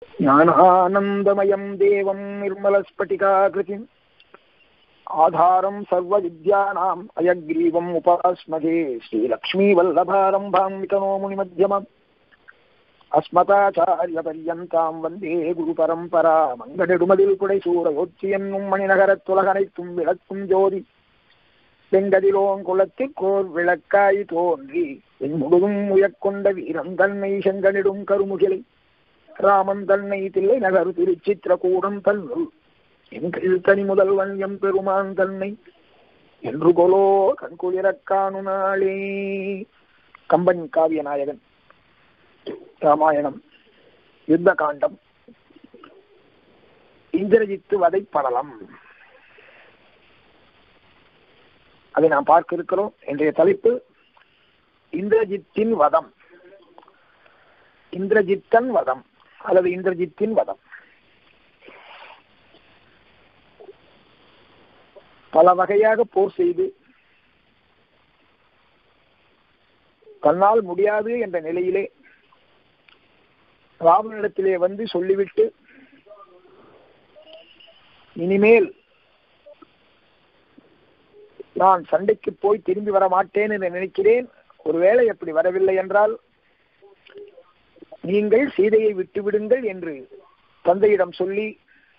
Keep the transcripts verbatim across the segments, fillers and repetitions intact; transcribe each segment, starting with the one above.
ஞானானந்தமயம் தேவம் நிர்மலஸ்பட்டிகாகிருதிம் ஆதாரம் சர்வ வித்யானாம் அயக்ரீவம் உபாஸ்மகே ஸ்ரீலக்ஷ்மீ வல்லபாரம்பாம் விதனோ முனிமத்யமம் அஸ்மதாச்சாரிய பர்யந்தாம் வந்தே குரு பரம்பரா மங்கடெடுமதில் புடை சூரயோச்சி என்னும் மணிநகரத்துலகனைத்தும் விளக்கும் ஜோதி செங்கதிலோங்குளத்திற்கோர் விளக்காய் தோன்றி என் முழுதும் உயர்கொண்ட வீரன் தன்னை செங்கனிடும் கருமுகிலை ராமன் தன்னை தில்லை நகர் திருச்சித்திரகூடம் தன்னுள் எங்கள் தனி முதல்வன் எம் பெருமான் தன்னை என்று கொலோ கண்குளிரக் காணு நாளே. கம்பன் காவிய நாயகன் ராமாயணம் யுத்த காண்டம் இந்திரஜித்து வதை படலம், அதை நாம் பார்க்க இருக்கிறோம். இன்றைய தலைப்பு இந்திரஜித்தின் வதம், இந்திரஜித்தன் வதம் அல்லது இந்திரஜித்தின் வதம். பல வகையாக போர் செய்து தன்னால் முடியாது என்ற நிலையிலே ராவனிடத்திலே வந்து சொல்லிவிட்டு இனிமேல் நான் சண்டைக்கு போய் திரும்பி வர மாட்டேன் என்று நினைக்கிறேன், ஒருவேளை அப்படி வரவில்லை என்றால் நீங்கள் சீதையை விட்டுவிடுங்கள் என்று தந்தையிடம் சொல்லி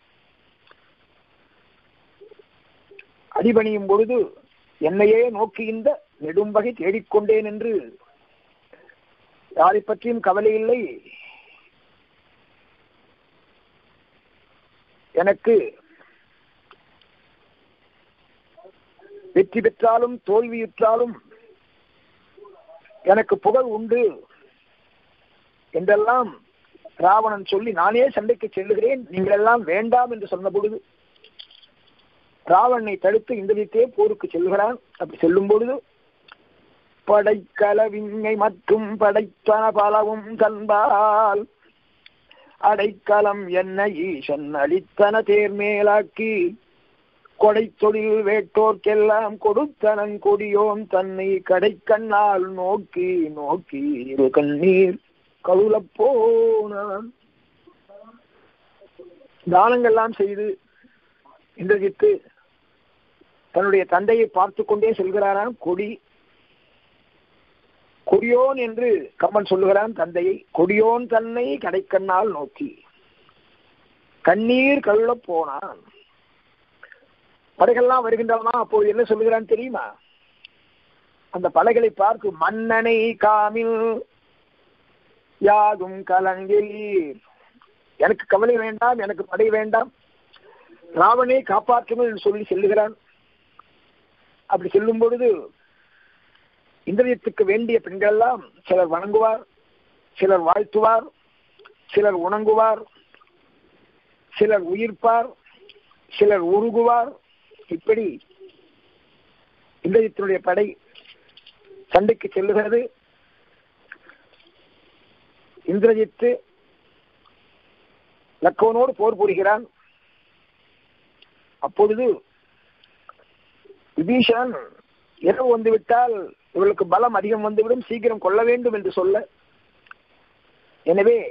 அடிபணியும் பொழுது என்னையே நோக்கி இந்த நெடும்பகை தேடிக்கொண்டேன் என்று யாரை பற்றியும் கவலை இல்லை, எனக்கு வெற்றி பெற்றாலும் தோல்வியுற்றாலும் எனக்கு புகழ் உண்டு என்றெல்லாம் ராவணன் சொல்லி நானே சண்டைக்கு செல்லுகிறேன், நீங்கள் எல்லாம் வேண்டாம் என்று சொன்ன பொழுது ராவணனை தடுத்து இந்திரஜித்தே போருக்கு செல்கிறான். அப்படி செல்லும் பொழுது படைக்கலவின்மை மற்றும் படைத்தன பலவும் தன்பால் அடைக்கலம் என்ன ஈசன் அளித்தன தேர்மேலாக்கி கொடை தொழில் வேட்டோர்க்கெல்லாம் கொடுத்தனன் கொடியோன் தன்னை கடைக்கண்ணால் நோக்கி நோக்கி இரு கண்ணீர் கழுல போனான். தானங்கள்லாம் செய்து இந்திரஜித்து தன்னுடைய தந்தையை பார்த்து கொண்டே செல்கிறாராம். கொடி கொடியோன் என்று கம்பன் சொல்லுகிறான் தந்தையை. கொடியோன் தன்னை கடைக்கண்ணால் நோக்கி கண்ணீர் கழுல போனான். படைகள்லாம் வருகின்றன. அப்போது என்ன சொல்லுகிறான் தெரியுமா? அந்த படைகளை பார்த்து மன்னனை காமில் யாதும் கலங்கில், எனக்கு கவலை வேண்டாம், எனக்கு படை வேண்டாம், ராவனை காப்பாற்றும் என்று சொல்லி செல்லுகிறான். அப்படி செல்லும் பொழுது இந்திரஜித்துக்கு வேண்டிய பெண்கள் எல்லாம் சிலர் வணங்குவார், சிலர் வாழ்த்துவார், சிலர் உணங்குவார், சிலர் உயிர்ப்பார், சிலர் உருகுவார். இப்படி இந்திரஜித்தினுடைய படை சண்டைக்கு செல்லுகிறது. இந்திரஜித்து லக்கவனோடு போர் புரிகிறான். அப்பொழுது விபீஷணன் இரவு வந்துவிட்டால் இவர்களுக்கு பலம் அதிகம் வந்துவிடும், சீக்கிரம் கொள்ள வேண்டும் என்று சொல்ல, எனவே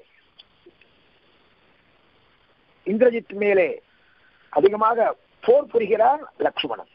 இந்திரஜித் மேலே அதிகமாக போர் புரிகிறான் லக்ஷ்மணன்.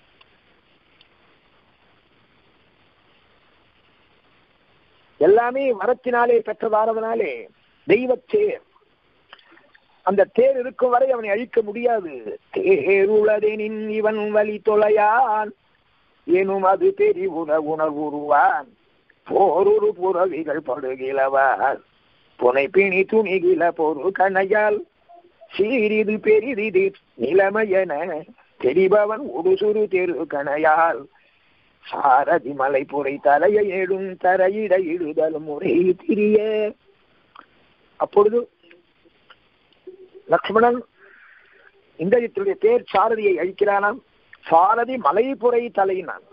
எல்லாமே வரத்தினாலே பெற்றதானதனாலே தெய்வத்தேர், அந்த தேர் இருக்கும் வரை அவனை அழிக்க முடியாது. தேருளதெனின் இவன் வழி தொலையான் எனும் அது பெரி உண உணர்வுருவான் போரொரு புறவிகள் படுகிலவார் புனை பிணி துணிகில பொரு கணையால் சீரிது பெரிது நிலைமையென தெரிபவன் உடுசுறு தெரு கணையால் சாரதி மலை புரை தலையை ஏடும் தரையிட இடுதல் முறை திரிய. அப்பொழுது லக்ஷ்மணன் இந்திரஜித்துடைய தேர் சாரதியை அழிக்கிறானாம். சாரதி மலைப்புரை தலையினான்.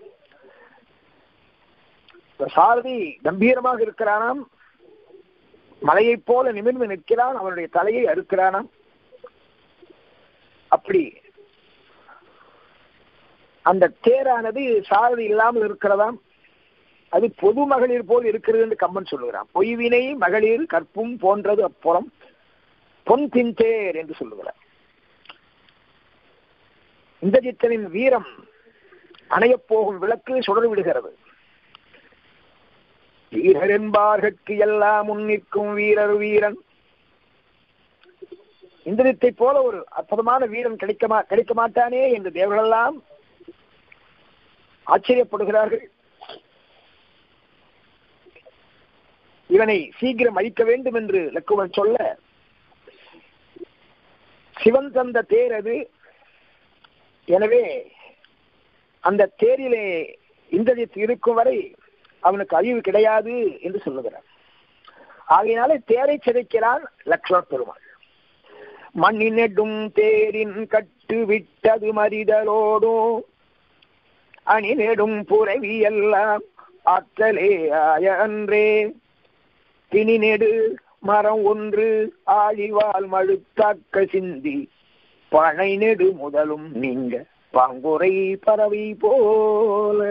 சாரதி கம்பீரமாக இருக்கிறானாம், மலையை போல நிமிர்ந்து நிற்கிறான், அவனுடைய தலையை அறுக்கிறானாம். அப்படி அந்த தேரானது சாரதி இல்லாமல் இருக்கிறதாம். அது பொது மகளிர் போல் இருக்கிறது என்று கம்பன் சொல்லுகிறான். பொய்வினை மகளிர் கற்பும் போன்றது அப்புறம் பொன் தின்தேர் என்று சொல்லுகிறார். இந்திரஜித்தனின் வீரம் அணையப் போகும் விளக்கு சுடர் விடுகிறது. வீரர் என்பார்கட்கு எல்லாம் முன்னிற்கும் வீரர் வீரன். இந்திரஜித்தை போல ஒரு அற்புதமான வீரன் கிடைக்க கிடைக்க மாட்டானே என்று தேவர்களெல்லாம் ஆச்சரியப்படுகிறார்கள். இவனை சீக்கிரம் அழிக்க வேண்டும் என்று லக்குவன் சொல்ல, சிவன் தந்த தேர் அது. எனவே அந்த தேரிலே இந்திரஜித் இருக்கும் வரை அவனுக்கு அழிவு கிடையாது என்று சொல்லுகிறார். ஆகையினாலே தேரை சிதைக்கிறான் லக்ஷ்மண பெருமாள். மண்ணினெடும் தேரின் கட்டு விட்டது மறிதலோடும் அணி நெடும் புறவி எல்லாம் ஆற்றலே ஆய அன்றே பிணி நெடு மரம் ஒன்று ஆழிவால் மழுத்தாக்க சிந்தி பனை நெடு முதலும் நீங்க பாங்குரை பறவை போல.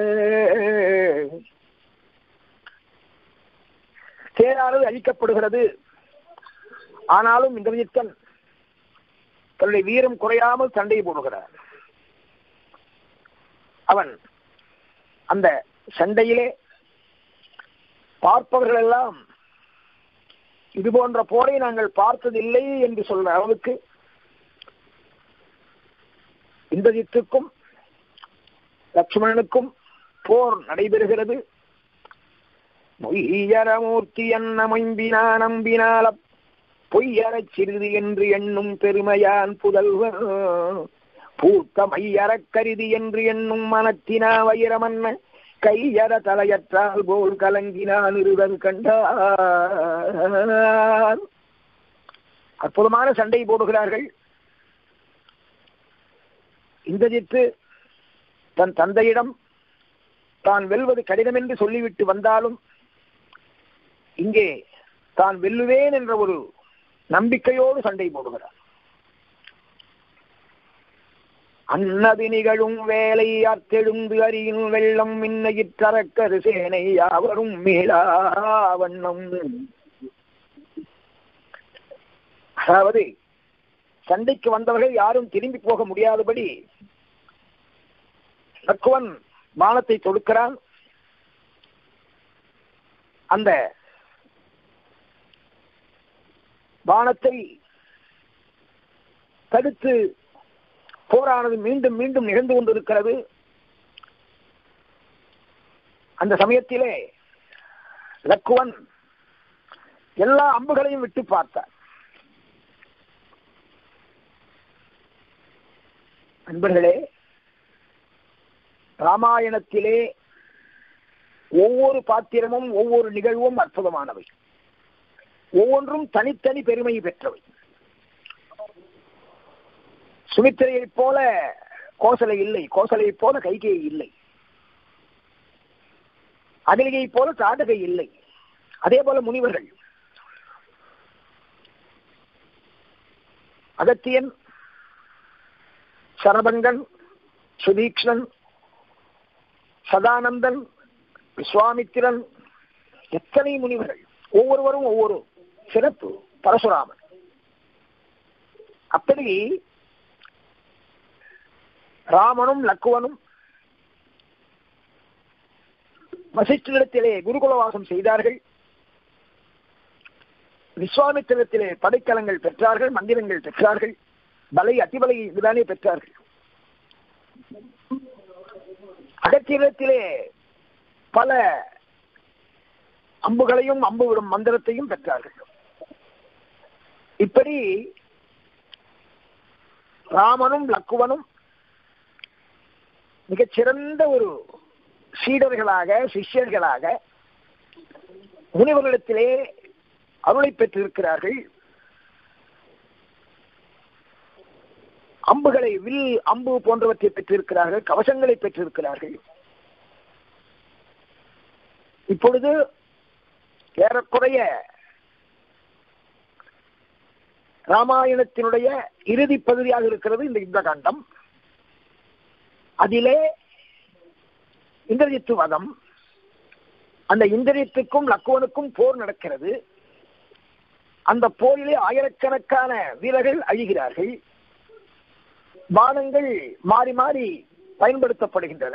தேரானது அழிக்கப்படுகிறது. ஆனாலும் இந்திரஜித்தன் தன்னுடைய வீரம் குறையாமல் சண்டை போடுகிறார். அவன் அந்த சண்டையிலே பார்ப்பவர்கள் எல்லாம் இது போன்ற போரை நாங்கள் பார்த்ததில்லை என்று சொல்ற அளவுக்கு இந்திரஜித்துக்கும் லட்சுமணனுக்கும் போர் நடைபெறுகிறது. மொய்யரமூர்த்தி என்ன மொயம்பினா நம்பினால பொய்யறச் சிறிது என்று எண்ணும் பெருமையான் புதல்வர் பூத்த மையறக் கருதி என்று எண்ணும் மனத்தினா வைரமன்ன கையற தலையற்றால் போல் கலங்கினான் இருவர் கண்டார். அற்புதமான சண்டை போடுகிறார்கள். இந்திரஜித்து தன் தந்தையிடம் தான் வெல்வது கடினம் என்று சொல்லிவிட்டு வந்தாலும் இங்கே தான் வெல்லுவேன் என்ற ஒரு நம்பிக்கையோடு சண்டை போடுகிறார். அன்னது நிகழும் வேலை அத்தெழுந்து அறியின் வெள்ளம் மின்னையிற்றரக்கரு சேனை யாவரும் மீளா வண்ணம். அதாவது சண்டைக்கு வந்தவர்கள் யாரும் திரும்பி போக முடியாதபடி லக்குவன் பானத்தை தொடுக்கிறான். அந்த பானத்தை தடுத்து போரானது மீண்டும் மீண்டும் நிகழ்ந்து கொண்டிருக்கிறது. அந்த சமயத்திலே லக்குவன் எல்லா அம்புகளையும் விட்டு பார்த்தார். அன்பர்களே, ராமாயணத்திலே ஒவ்வொரு பாத்திரமும் ஒவ்வொரு நிகழ்வும் அற்புதமானவை. ஒவ்வொன்றும் தனித்தனி பெருமை பெற்றவை. சுமித்திரையைப் போல கோசலை இல்லை, கோசலையைப் போல கைகேயி இல்லை, அகலிகையைப் போல தாடகை இல்லை. அதே போல முனிவர்கள் அகத்தியன், சரபங்கன், சுதீக்ஷணன், சதானந்தன், விஸ்வாமித்திரன், எத்தனை முனிவர்கள், ஒவ்வொருவரும் ஒவ்வொரு சிறப்பு. பரசுராமன். அப்படி ராமனும் லக்குவனும் வசிஷ்டரிடத்திலே குருகுலவாசம் செய்தார்கள். விஸ்வாமித்திரத்திலே படைக்கலங்கள் பெற்றார்கள், மந்திரங்கள் பெற்றார்கள், பலை அதிபலை இதுதானே பெற்றார்கள். அகத்தியத்திலே பல அம்புகளையும் அம்பு விடும் மந்திரத்தையும் பெற்றார்கள். இப்படி ராமனும் லக்குவனும் மிகச்சிறந்த ஒரு சீடர்களாக சிஷ்யர்களாக முனிவர்களிடத்திலே அருளை பெற்றிருக்கிறார்கள். அம்புகளை, வில் அம்பு போன்றவற்றை பெற்றிருக்கிறார்கள், கவசங்களை பெற்றிருக்கிறார்கள். இப்பொழுது ஏறக்குறைய ராமாயணத்தினுடைய இறுதி பகுதியாக இருக்கிறது இந்த யுத்த காண்டம். அதிலே இந்திரஜித்து வதம், அந்த இந்திரஜித்துக்கும் லக்குவனுக்கும் போர் நடக்கிறது. அந்த போரிலே ஆயிரக்கணக்கான வீரர்கள் அழிகிறார்கள். பானங்கள் மாறி மாறி பயன்படுத்தப்படுகின்றன.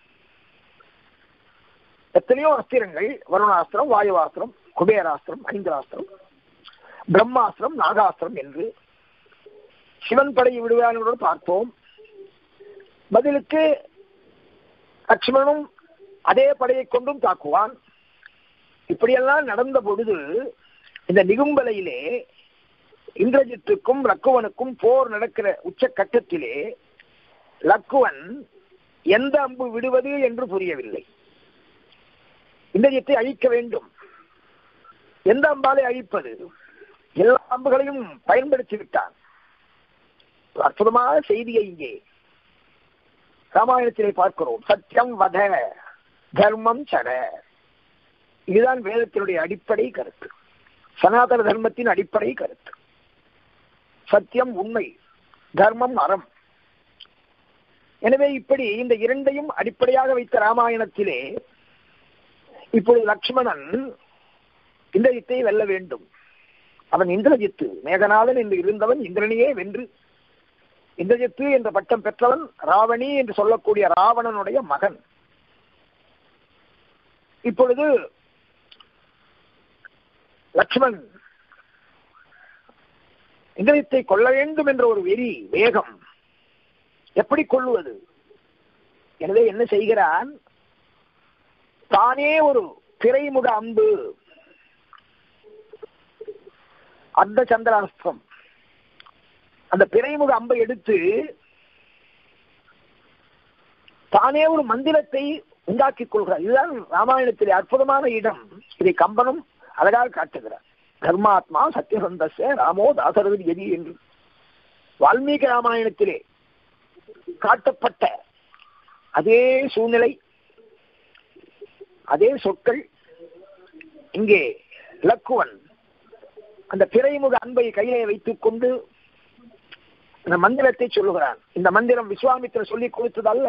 எத்தனையோ அஸ்திரங்கள், வருணாஸ்திரம், வாயுவாஸ்திரம், குபேராஸ்திரம், ஐந்திராஸ்திரம், பிரம்மாஸ்திரம், நாகாஸ்திரம் என்று சிவன் படையை விடுவார்களோடு பார்த்தோம். பதிலுக்கு லட்சுமணனும் அதே படையை கொண்டும் தாக்குவான். இப்படியெல்லாம் நடந்த பொழுது இந்த நிகும்பலையிலே இந்திரஜித்துக்கும் லக்குவனுக்கும் போர் நடக்கிற உச்ச கட்டத்திலே லக்குவன் எந்த அம்பு விடுவது என்று புரியவில்லை. இந்திரஜித்தை அழிக்க வேண்டும். எந்த அம்பாலை அழிப்பது? எல்லா அம்புகளையும் பயன்படுத்தி விட்டான். அற்புதமான செய்தியை இங்கே ராமாயணத்திலே பார்க்கிறோம். சத்தியம் வத தர்மம் சட. இதுதான் வேதத்தினுடைய அடிப்படை கருத்து, சனாதன தர்மத்தின் அடிப்படை கருத்து. சத்தியம் உண்மை, தர்மம் அறம். எனவே இப்படி இந்த இரண்டையும் அடிப்படையாக வைத்த ராமாயணத்திலே இப்பொழுது லக்ஷ்மணன் இந்திரஜித்தை வெல்ல வேண்டும். அவன் இந்திரஜித்து, மேகநாதன் என்று இருந்தவன் இந்திரனையே வென்று இந்திரஜித்து என்ற பட்டம் பெற்றவன் ராவணி என்று சொல்லக்கூடிய ராவணனுடைய மகன். இப்பொழுது லக்ஷ்மண் இந்திரஜித்தை கொல்ல வேண்டும் என்ற ஒரு வெறி, வேகம். எப்படி கொள்ளுவது? எனவே என்ன செய்கிறான்? தானே ஒரு திரைமுக அம்பு, அர்த்த சந்திராஸ்திரம், அந்த பிறைமுக அம்பை எடுத்து தானே ஒரு மந்திரத்தை உண்டாக்கிக் கொள்கிறார். இதுதான் ராமாயணத்திலே அற்புதமான இடம். இதை கம்பனும் அழகாக காட்டுகிறார். தர்மாத்மா சத்தியசந்தஸ்ய ராமோ தாசரதி எதி என்று வால்மீகி ராமாயணத்திலே காட்டப்பட்ட அதே சூழ்நிலை, அதே சொற்கள் இங்கே லக்குவன் அந்த பிறைமுக அன்பை கையிலே வைத்துக் கொண்டு இந்த மந்திரத்தை சொல்லுகிறான். இந்த மந்திரம் விஸ்வாமித்திரர் சொல்லிக் கொடுத்ததல்ல.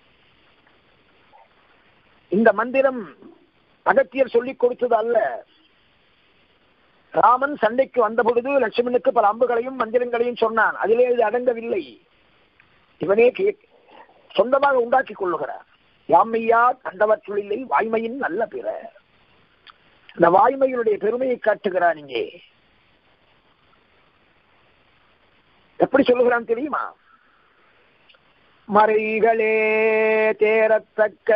இந்த மந்திரம் அகத்தியர் சொல்லிக் கொடுத்தது அல்ல. ராமன் சண்டைக்கு வந்த பொழுது லட்சுமணனுக்கு பல அம்புகளையும் மந்திரங்களையும் சொன்னான். அதிலே இது அடங்கவில்லை. இவனே சொந்தமாக உண்டாக்கி கொள்ளுகிறார். யாமையா கண்டவற்றுள்ளில்லை வாய்மையின் நல்ல பிற. இந்த வாய்மையினுடைய பெருமையை காட்டுகிறான். இங்கே எப்படி சொல்லுகிறான் தெரியுமா? மறைகளே தேரத்தக்க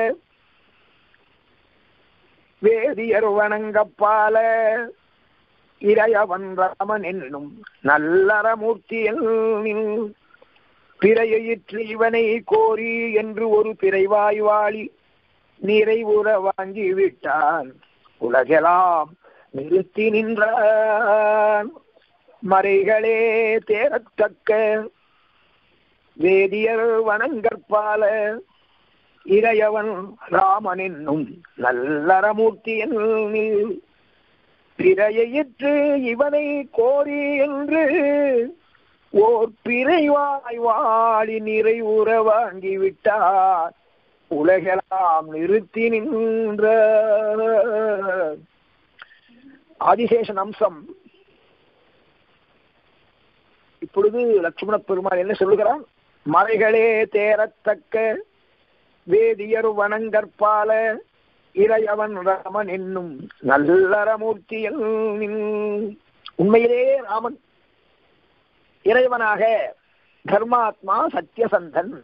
வேதியர் வணங்கப்பால இறையவன் ராமன் என்னும் நல்லறமூர்த்தியில் பிறையிற்று இவனை கோரி என்று ஒரு பிறைவாய்வாளி நிறைவுற வாங்கி விட்டான். உலகெல்லாம் நிறுத்தி நின்றான். மறைகளே தேரத்தக்க வேதியர் வணங்கற்பால இறையவன் ராமன் என்னும் நல்லறமூர்த்தியில் பிறையிற்று இவனை கோரி என்று ஓர் பிறைவாய் வாழி நிறைவுற வாங்கி விட்டார். உலகெல்லாம் நிறுத்தி நின்ற ஆதிசேஷன் அம்சம். இப்பொழுது லட்சுமண பெருமாள் என்ன சொல்லுகிறான்? மறைகளே தேரத்தக்க வேதியர் வணங்கற்பால இறையவன் ராமன் என்னும் நல்லறமூர்த்தியில். உண்மையிலே ராமன் இறைவனாக தர்மாத்மா சத்தியசந்தன்.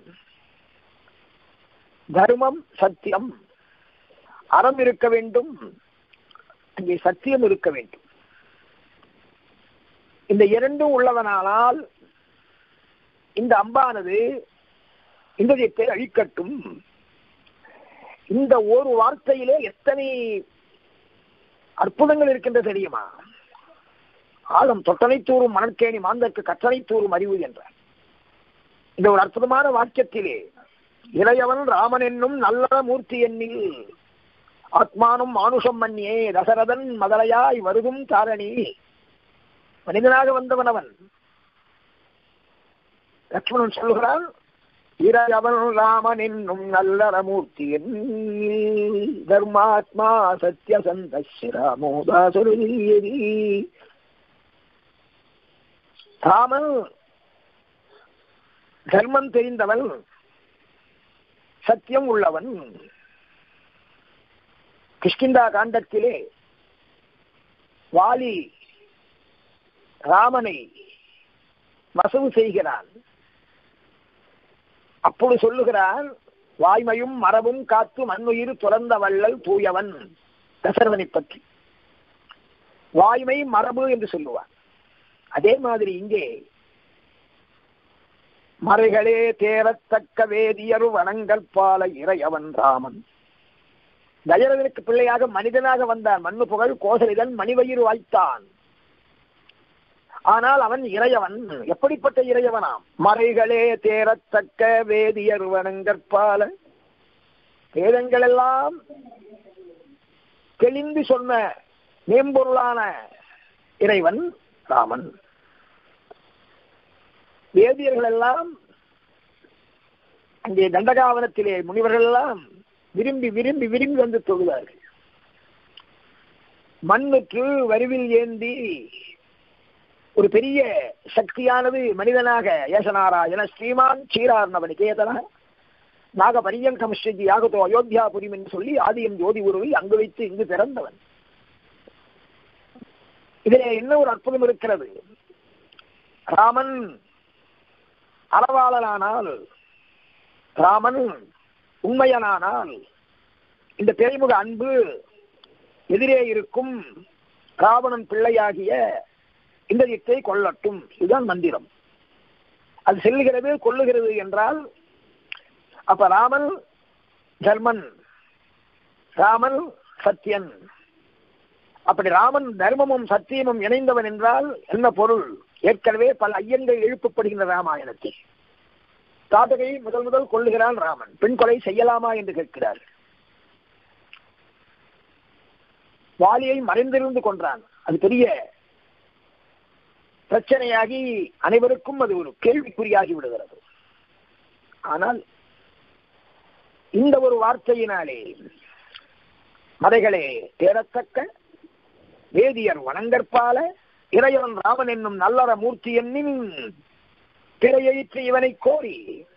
தர்மம் சத்தியம், அறம் இருக்க வேண்டும், அங்கே சத்தியம் இருக்க வேண்டும். இந்த இரண்டும் உள்ளவனானால் இந்த அம்பானது இந்திரஜித்தை அழிக்கட்டும். இந்த ஒரு வார்த்தையிலே எத்தனை அற்புதங்கள் இருக்கின்ற தெரியுமா? ஆழம் தொட்டனை தூறும் மணற்கேணி மாந்தற்கு கற்றனை தூறும் அறிவு என்றார். இந்த ஒரு அற்புதமான வாக்கியத்திலே இறையவன் ராமன் என்னும் நல்ல மூர்த்தி எண்ணில் ஆத்மானும் மானுஷம் மன்னியே தசரதன் மதலையாய் வருதும் தாரணி. மனிதனாக வந்தவன் அவன். லட்சுமணன் சொல்கிறான், இறையவன் ராமன் என்னும் நல்லறமூர்த்தி தர்மாத்மா சத்தியசந்த ராமோதாசுரி ராமன் தர்மம் தெரிந்தவன், சத்தியம் உள்ளவன். கிஷ்கிந்தா காண்டத்திலே வாலி ராமனை வசவு செய்கிறான். அப்பொழுது சொல்லுகிறான், வாய்மையும் மரபும் காத்து மண்ணுயிர் துறந்த வள்ளல் தூயவன். தசரதனை பற்றி வாய்மை மரபு என்று சொல்லுவான். அதே மாதிரி இங்கே மறைகளே தேரத்தக்க வேதியரு வணங்கற்பால இறையவன் ராமன். தசரதனுக்கு பிள்ளையாக மனிதனாக வந்தான். மண்ணு புகழ் கோசலிதன் மணிவயிறு வாய்த்தான். ஆனால் அவன் இறையவன். எப்படிப்பட்ட இறையவனாம்? மறைகளே தேரத்தக்க வேதியர் வணங்கற்பால. வேதங்கள் எல்லாம் தெளிந்து சொன்ன மேம்பொருளான இறைவன் ராமன். வேதியர்கள் எல்லாம் அங்கே தண்டகாவனத்திலே முனிவர்கள் எல்லாம் விரும்பி விரும்பி விரும்பி வந்து தொழுவார்கள். மண்ணுக்கு வரிவில் ஏந்தி ஒரு பெரிய சக்தியானது மனிதனாக ஏசனாராயண ஸ்ரீமான் சீரார்ணவன் கேதன நாக பரியங்கம் ஸ்ரீ யாகத்தோ அயோத்தியா புரியும் என்று சொல்லி ஆதியம் ஜோதி உருவை அங்கு வைத்து இங்கு பிறந்தவன். இதிலே என்ன ஒரு அற்புதம் இருக்கிறது. ராமன் அறவாளனானால், ராமன் உண்மையனானால், இந்த திரைமுக அன்பு எதிரே இருக்கும் ராவணன் பிள்ளையாகிய இந்த இத்தை கொள்ளட்டும். இதுதான் மந்திரம். அது செல்லுகிறது கொள்ளுகிறது என்றால் அப்ப ராமன் தர்மன், ராமன் சத்தியன். அப்படி ராமன் தர்மமும் சத்தியமும் இணைந்தவன் என்றால் என்ன பொருள்? ஏற்கனவே பல ஐயங்கள் எழுப்பப்படுகின்ற ராமாயணத்தில். தாதகை முதல் முதல் கொள்ளுகிறான் ராமன். பெண் கொலை செய்யலாமா என்று கேட்கிறார். வாலியை மறைந்திருந்து கொன்றான். அது பெரிய பிரச்சனையாகி அனைவருக்கும் அது ஒரு கேள்விக்குறியாகி விடுகிறது. ஆனால் இந்த ஒரு வார்த்தையினாலே மறைகளே தேரத்தக்க வேதியர் வணங்கற்பால இறையவன் ராமன் என்னும் நல்லற மூர்த்தி என்னின் பிறையற்று இவனை கோரி.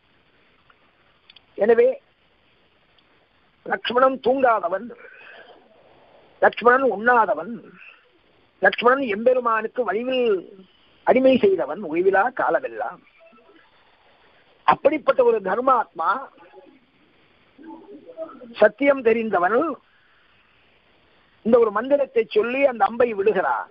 எனவே லக்ஷ்மணன் தூங்காதவன், லக்ஷ்மணன் உண்ணாதவன், லக்ஷ்மணன் எம்பெருமானுக்கு வழிவில் அடிமை செய்தவன் ஓய்விலா காலமெல்லாம். அப்படிப்பட்ட ஒரு தர்மாத்மா, சத்தியம் தெரிந்தவன் இந்த ஒரு மந்திரத்தை சொல்லி அந்த அம்பை விடுகிறான்.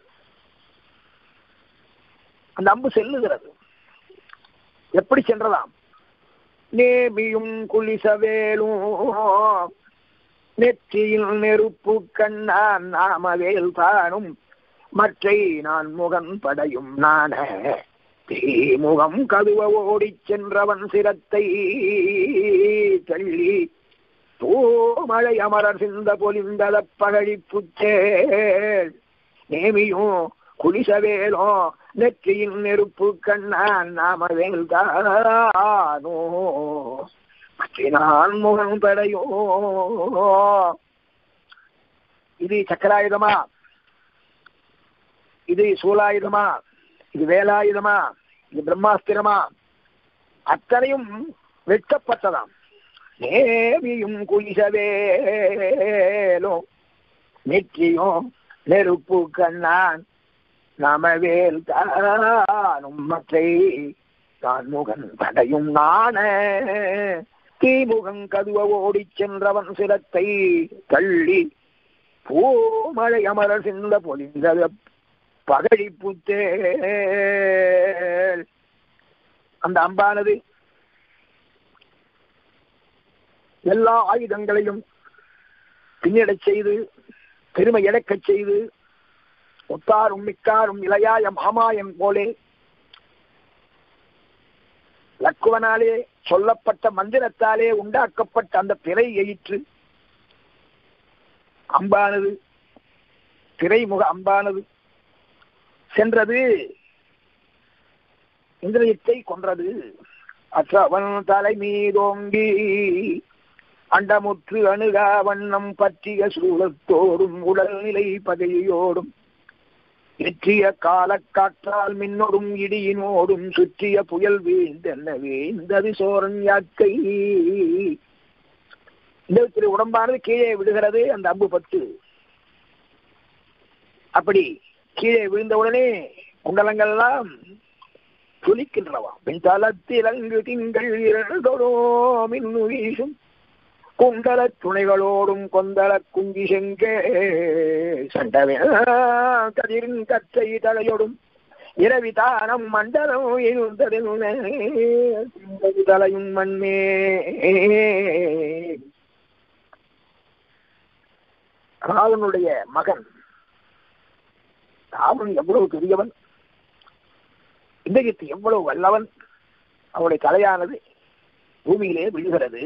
அந்த அம்பு செல்லுகிறது. எப்படி சென்றதாம்? நேபியும் குளிசவேலும் நெற்றியில் நெருப்பு கண்ணான் நாமவேல் தானும் மற்றை நான் முகன் படையும் நான தீமுகம் கதுவ ஓடிச் சென்றவன் சிரத்தை தள்ளி தூமழை அமரர் சிந்த பொலிந்தத பகழிப்புச்சேள் நேமியும் குளிசவேலோ நெற்றியின் நெருப்பு கண்ணான் நாமவேல் தானோ மற்ற நான் முகன் படையோ. இது சக்கராயுதமா? இது சூலாயுதமா? இது வேலாயுதமா? இது பிரம்மாஸ்திரமா? அத்தனையும் வெட்டப்பட்டதாம். நேவியும் குளிசவேலோ நெற்றியும் நெருப்பு கண்ணான் நமவேல் தானும் மற்றை தான் முகன் படையும் நான தீமுகங் கதுவ ஓடிச் சென்றவன் சிரத்தை தள்ளி பூமழை அமரர் சிந்த பொலிந்தத பகழிப்புத்தேள். அந்த அம்பானது எல்லா ஆயுதங்களையும் பின்னடச் செய்து பெருமை இழக்கச் செய்து ஒத்தாரும் மிக்காரும் இளையாய மாமாயம் போலே லக்குவனாலே சொல்லப்பட்ட மந்திரத்தாலே உண்டாக்கப்பட்ட அந்த பிறை எயிற்று அம்பானது, திரைமுக அம்பானது சென்றது, இந்திரியத்தை கொன்றது. அற்றவன் தலை மீதோங்கி அண்டமுற்று அணுகா வண்ணம் பற்றிய சூழத்தோடும் உடல்நிலை பகையோடும் எற்றிய காலக்காற்றால் மின்னோடும் இடியினோடும் சுற்றிய புயல் வீழ்ந்தென்ன வீழ்ந்தது சோரன் யாக்கை. இந்த உடம்பானது கீழே விடுகிறது. அந்த அம்பு பட்டு அப்படி கீழே விழுந்தவுடனே குண்டலங்கள்லாம் துளிக்கின்றவா. பின்தளத்திலங்கு திங்கள் இரண்டோடோ மின்னு வீசும் குண்டல துணைகளோடும் கொந்தள குங்கி செங்கே சண்டவே கதிரின் கற்றை தலையோடும் இரவி தானம் மண்டலம் இருந்ததில் தலையும் மண்மே. ராவனுடைய மகன் ராவன் எவ்வளவு பெரியவன், இந்திரஜித்து எவ்வளவு வல்லவன். அவனுடைய தலையானது பூமியிலே விழுகிறது.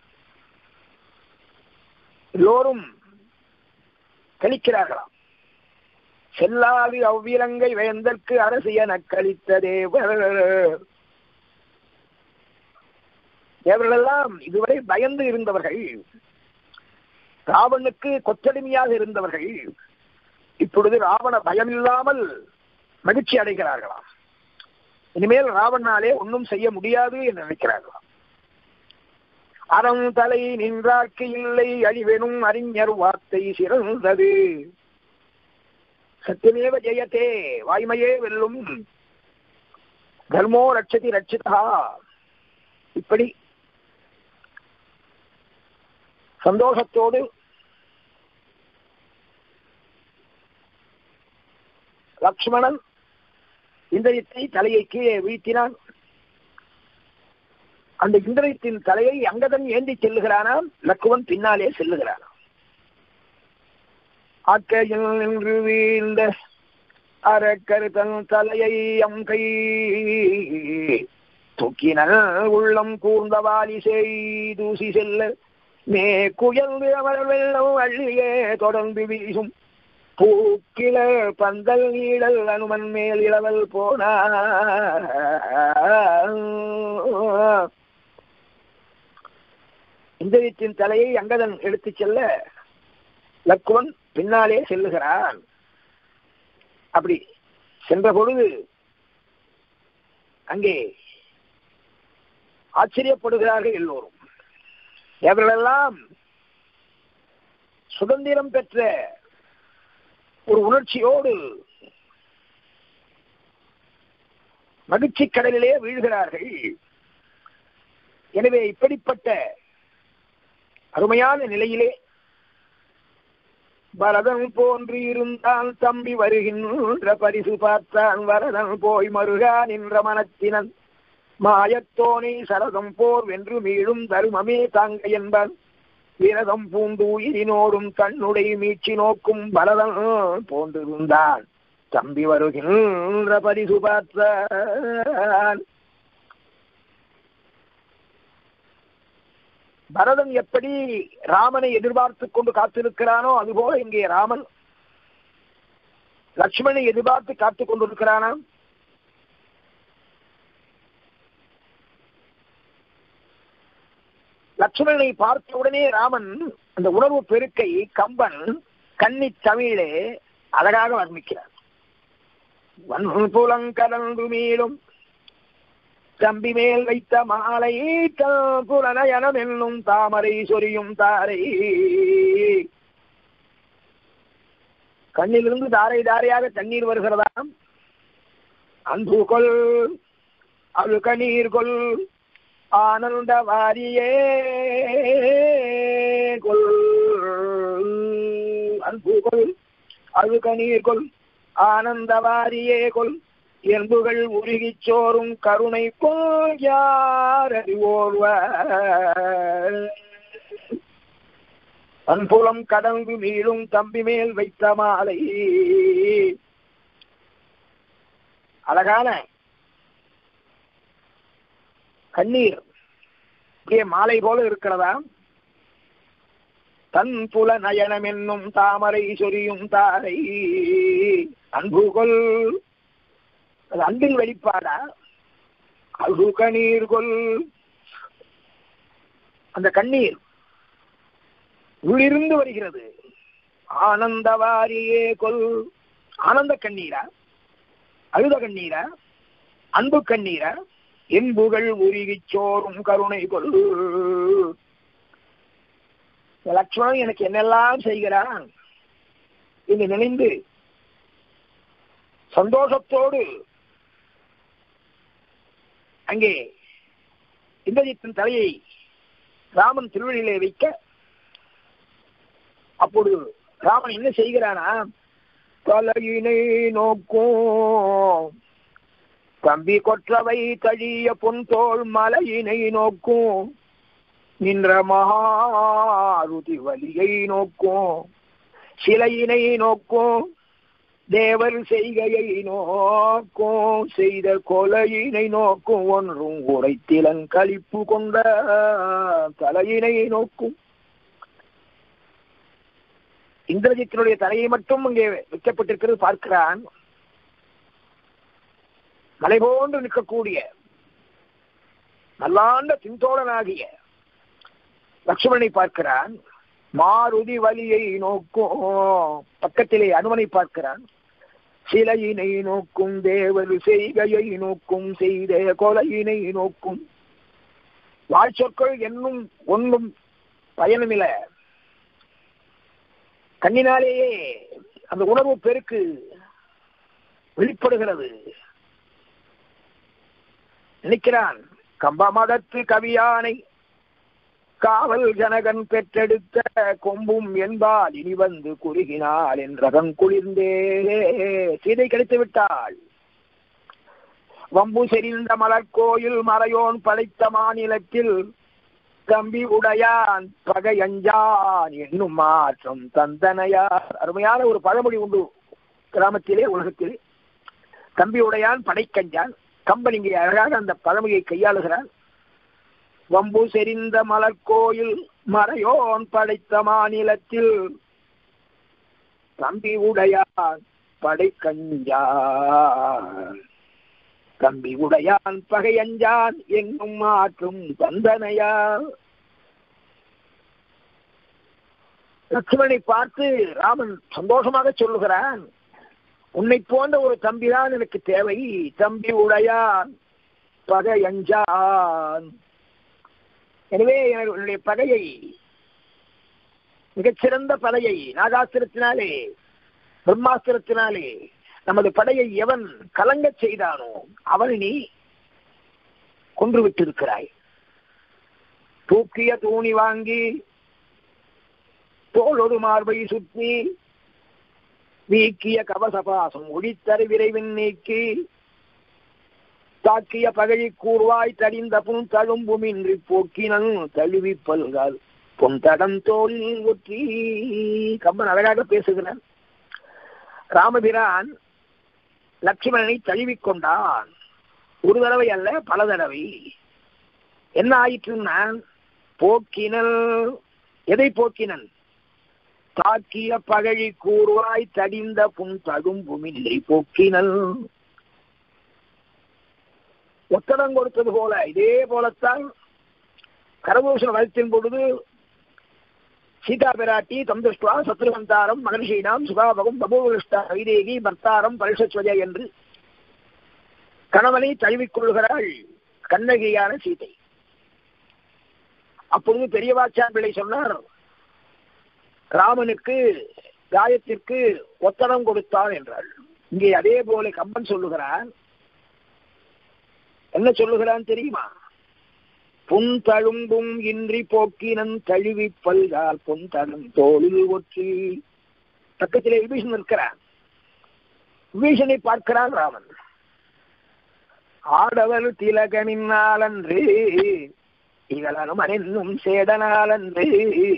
எல்லோரும் கழிக்கிறார்களாம். செல்லாது அவ்விலங்கை வேந்தற்கு அரசியன கழித்த தேவர். தேவர்களெல்லாம் இதுவரை பயந்து இருந்தவர்கள், ராவனுக்கு கொத்தடிமையாக இருந்தவர்கள், இப்பொழுது ராவண பயமில்லாமல் மகிழ்ச்சி அடைகிறார்களாம். இனிமேல் ராவணாலே ஒன்றும் செய்ய முடியாது என்று நினைக்கிறார்களாம். அறம் தலை நின்றார்க்கு இல்லை அழிவெனும் அறிஞர் வார்த்தை சிறந்தது. சத்தியமேவ ஜெயத்தே, வாய்மையே வெல்லும். தர்மோ ரட்சதி ரட்சிதா. இப்படி சந்தோஷத்தோடு லக்ஷ்மணன் இந்திரஜித்தை தலையை கீழே வீழ்த்தினான். அந்த இந்திரஜித்தின் தலையை அங்கதன் ஏந்தி செல்லுகிறானாம். லக்குவன் பின்னாலே செல்லுகிறானாம். ஆக்கையில் நின்று வீழ்ந்த அரக்கரு தன் தலையை அங்கை தூக்கினல் உள்ளம் கூர்ந்த வாலி செய்தூசி செல்ல மே குயர்ந்து அவர் வெள்ளம் அள்ளியே தொடர்ந்து வீசும் பூக்கில பந்தல் நீடல் அனுமன் மேல் இளவல் போனா. இந்திரஜித்தின் தலையை அங்கதன் எடுத்துச் செல்ல லக்குவன் பின்னாலே செல்லுகிறான். அப்படி சென்ற பொழுது அங்கே ஆச்சரியப்படுகிறார்கள் எல்லோரும். அவர்களெல்லாம் சுதந்திரம் பெற்ற ஒரு உணர்ச்சியோடு மகிழ்ச்சி கடலிலே வீழ்கிறார்கள். எனவே இப்படிப்பட்ட அருமையான நிலையிலே பரதன் போன்று இருந்தான் தம்பி வருகின்ற பரிசு பார்த்தான் வரதன் போய் மருகா நின்ற மனத்தினன் மாயத்தோனை சரதம் போர் வென்று மீளும் தருமமே தாங்க என்பான் விரதம் பூண்டு உயிரினோடும் தன்னுடைய மீட்சி நோக்கும் பரதன் போன்றிருந்தான் தம்பி வருகின்ற பரிசு பார்த்தான். பரதன் எப்படி ராமனை எதிர்பார்த்துக் கொண்டு காத்திருக்கிறானோ அதுபோல இங்கே ராமன் லட்சுமணனை எதிர்பார்த்து காத்துக் கொண்டிருக்கிறானாம். லட்சுமணனை பார்த்தவுடனே ராமன் அந்த உணர்வு பெருக்கை கம்பன் கன்னி தமிழே அழகாக வர்ணிக்கிறார். வன்புலங்கலந்து மீளும் தம்பி மேல் வைத்த மாலை புலனயனம் என்னும் தாமரை சொரியும் தாரை. கண்ணிலிருந்து தாரை தாரையாக தண்ணீர் வருகிறதாம். அன்பு கொள் அழுக நீர் கொள் ஆனந்த வாரியே கொள். அன்பு கொள் அழுக நீர் கொள் ஆனந்த வாரியே கொள் என்புகள் உருகி சோறும் கருணை போல் யார் அறிவோர்வர். அன்புலம் கடந்து மீளும் தம்பி மேல் வைத்த மாலை. அழகான கண்ணீர் இப்படியே மாலை போல இருக்கிறதா. தன் புல நயனம் என்னும் தாமரை சொரியும் தாரை. அன்புகொள் அது அன்பின் வெளிப்பாடா. அழு கண்ணீர் கொள் அந்த கண்ணீர் உள்ளிருந்து வருகிறது. ஆனந்த வாரியே கொள் ஆனந்த கண்ணீரா, அழுத கண்ணீரா, அன்பு கண்ணீரா, என்புகள் உருகி சோறும் கருணை கொள். லட்சுமணன் எனக்கு என்னெல்லாம் செய்கிறான் என்று நினைந்து சந்தோஷத்தோடு அங்கே இந்திரஜித்தின் தலையை ராமன் திருவழியிலே வைக்க, அப்பொழுது ராமன் என்ன செய்கிறானா, தலையினை நோக்கும் கம்பி கொற்றவை தழிய பொன்தோள் மலையினை நோக்கும் நின்ற மகாருதி வலியை நோக்கும் சிலையினை நோக்கும் தேவர் செய்கையை நோக்கும் செய்த கொலையினை நோக்கும் ஒன்றும் உரைத்திலன் களிப்பு கொண்ட தலையினை நோக்கும். இந்திரஜித்தினுடைய தலையை மட்டும் இங்கே வைக்கப்பட்டிருக்கிறது பார்க்கிறான். மலை போன்று நிற்கக்கூடிய நல்லாண்ட பின்தோழனாகிய லட்சுமணனை பார்க்கிறான். மாருதி வலியை நோக்கும் பக்கத்திலே அனுமனை பார்க்கிறான். சிலையினை நோக்கும் தேவர் செய்கையை நோக்கும் செய்த கொலையினை நோக்கும். வாழ்ச்சொற்கள் என்னும் ஒன்றும் பயனுமில்லை, கண்ணினாலேயே அந்த உணர்வு பெருக்கு வெளிப்படுகிறது. நினைக்கிறான், கம்பமதத்து கவியானை காவல் ஜனகன் பெற்றெடுத்த கொம்பும் என்பால் இனி வந்து குறுகினாள் என்றகன் குளிர்ந்தே. சீதை கிடைத்து விட்டாள். வம்பு செறிந்த மலர்கோயில் மறையோன் படைத்த மாநிலத்தில் தம்பி உடையான் பகையஞ்சான் என்னும் மாற்றம் தந்தனையார். அருமையான ஒரு பழமொழி உண்டு கிராமத்திலே, உலகத்திலே. தம்பி உடையான் படைக்கஞ்சான். கம்பன் இங்கே அழகாக அந்த பழமொழியை கையாளுகிறான். வம்பு செறிந்த மலர்கோயில் மறையோன் படைத்த மாநிலத்தில் தம்பி உடையான் படைக்கஞ்சான் தம்பி உடையான் பகையஞ்சான் என்னும் மாற்றும் தந்தனையா. லட்சுமணனை பார்த்து ராமன் சந்தோஷமாக சொல்லுகிறான், உன்னை போன்ற ஒரு தம்பிதான் எனக்கு தேவை. தம்பி உடையான் பகையஞ்சான். எனவே என்னுடைய பகையை, மிகச்சிறந்த படையை நாகாஸ்திரத்தினாலே பிரம்மாஸ்திரத்தினாலே நமது படையை எவன் கலங்க செய்தானோ அவனை நீ கொன்று விட்டிருக்கிறாய். தூக்கிய தூணி வாங்கி தோளொரு மார்பை சுற்றி வீக்கிய கவசபாசம் ஒளித்தரு விரைவின் நீக்கி தாக்கிய பகழி கூர்வாய் தடிந்த புன் தழும்புமின்றி போக்கினன் தழுவி பல்கால் பொன் தடம் தோளில் ஒற்றி. கம்பன் அழகாக பேசுகிறான். ராமபிரான் லட்சுமணனை தழுவிக்கொண்டான். ஒரு தடவை அல்ல, பல தடவை. என்ன ஆயிற்றுன்னா, போக்கினல். எதை போக்கினன்? தாக்கிய பகழி கூர்வாய் தடிந்த புன் தழும்புமின்றி போக்கினல். ஒத்தடம் கொடுத்தது போல, இதே போலத்தான் கரபூஷண வளத்தின் பொழுது சீதா பிராட்டி தம் திருஷ்டுவா சத்ருவந்தாரம் மகர்ஷீனாம் சுகாபகம் பபூவிஷ்டா வைதேகி பர்த்தாரம் பரிசஸ்வஜ என்று கணவனை தழுவிக்கொள்கிறாள் கண்ணகியான சீதை. அப்பொழுது பெரியவாச்சான் பிள்ளை சொன்னார், ராமனுக்கு காயத்திற்கு ஒத்தடம் கொடுத்தான் என்றாள். இங்கே அதே போல கம்பன் சொல்லுகிறான். என்ன சொல்லுகிறான் தெரியுமா? புன் தழும்பும் இன்றி போக்கினன் தழுவி பல்கால் பொன் தழும் தோளில் ஒற்றி. பக்கத்திலே விபீஷன் இருக்கிறான். விபீஷனை பார்க்கிறான் ராமன். ஆடவர் திலகனின்னாலன்று இகழனும் அனென்னும் சேடனாலன்று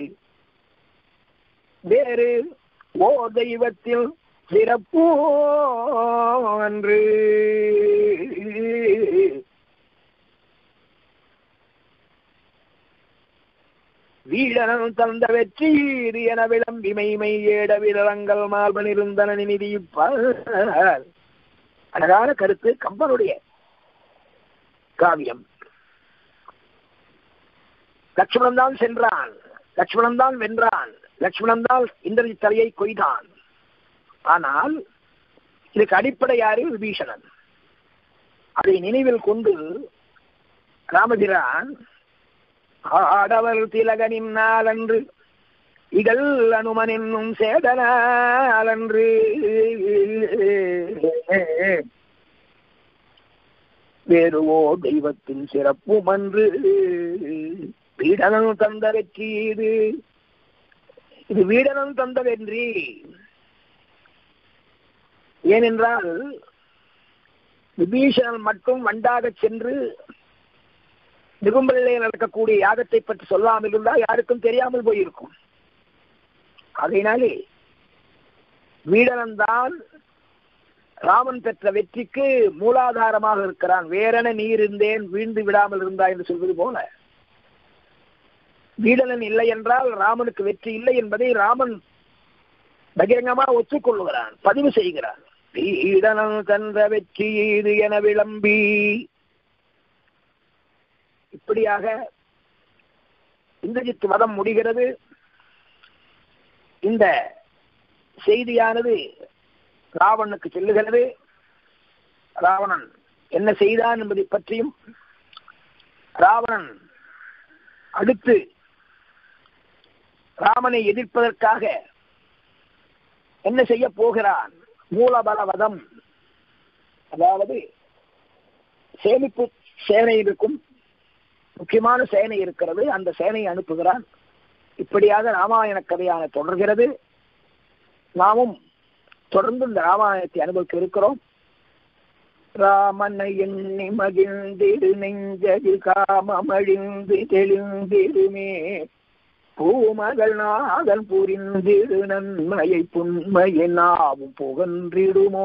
வேறு ஓ தெய்வத்தில் சிறப்போ அன்று. வீழனம் தந்த வெற்றி இது என விளம்பி மெய்மை ஏட விரலங்கள் மார்பன் இருந்தன நிதிப்பார். அழகான கருத்து கம்பனுடைய காவியம். லட்சுமணன் தான் சென்றான், லட்சுமணன் தான் வென்றான், லட்சுமணன் தான் இந்திரஜித் தலையை கொய்தான். ஆனால் இதுக்கு அடிப்படை யாரு? விபீஷணன். அதை நினைவில் கொண்டு ராமபிரான் ஆடவர் திலகனின் நாளன்று இகழ் அனுமன் என்னும் சேதனாலன்று வேறுவோ தெய்வத்தின் சிறப்பும் அன்று வீடனும் தந்த வெற்றி இது. இது வீடனும் தந்த வென்றி. ஏனென்றால் விபீஷணன் மட்டும் வண்டாக சென்று நிகும்பலிலே நடக்கக்கூடிய யாகத்தை பற்றி சொல்லாமல் இருந்தால் யாருக்கும் தெரியாமல் போயிருக்கும். அதனாலே வீடனன் தான் ராமன் பெற்ற வெற்றிக்கு மூலாதாரமாக இருக்கிறான். வேறென நீ இருந்தேன் வீழ்ந்து விடாமல் இருந்தா என்று சொல்வது போல வீடனன் இல்லை என்றால் ராமனுக்கு வெற்றி இல்லை என்பதை ராமன் பகிரங்கமாக ஒத்துக்கொள்ளுகிறான், பதிவு செய்கிறான். வீடனன் தந்த வெற்றி இது என விளம்பி. இப்படியாக இந்திரஜித் வதம் முடிகிறது. இந்த செய்தியானது ராவணனுக்கு செல்லுகிறது. ராவணன் என்ன செய்தான் என்பதை பற்றியும், ராவணன் அடுத்து ராமனை எதிர்ப்பதற்காக என்ன செய்ய போகிறான், மூலபலவதம், அதாவது சேமிப்பு சேனை இருக்கும், முக்கியமான சேனை இருக்கிறது, அந்த சேனையை அனுப்புகிறான். இப்படியாக ராமாயண கதையான தொடர்கிறது. நாமும் தொடர்ந்து இந்த ராமாயணத்தை அனுபவிக்க இருக்கிறோம். ராமனை எண்ணி மகிழ்ந்திரு நெஞ்சதில் காமமழிந்து தெளிந்திருமே பூமகள் நாதன் புரிந்திடு நன்மையை புண்மையை நாவும் புகன்றிடுமோ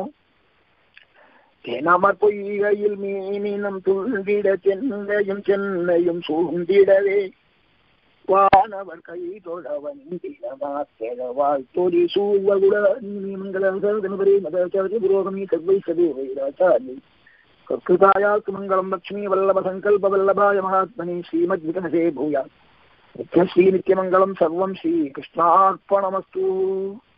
நம பொய்கையில் மீனினம் துண்டிட சென்னையும் சென்னையும் சூழ்ந்திடவே வானவர் கை தொழ வந்திடமாத்தெழவாய் தொடி சூழ்வகுடமங்கலி மதச்சாரி புரோகமி செவ்வை சதேவைராச்சாரி கற்குதாயாக்கு மங்களம் லட்சுமி வல்லப சங்கல்ப வல்லபாய மகாத்மனி ஸ்ரீமத் விகனசே பூயா நித்யம் ஸ்ரீ நித்யமங்கலம் சர்வம் ஸ்ரீ கிருஷ்ணார்ப்பணமஸ்து.